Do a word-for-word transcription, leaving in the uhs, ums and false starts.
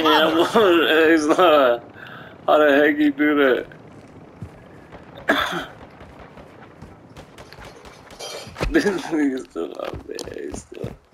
Yeah, well, it's not. How the heck you do that? This nigga's still out there. He's still.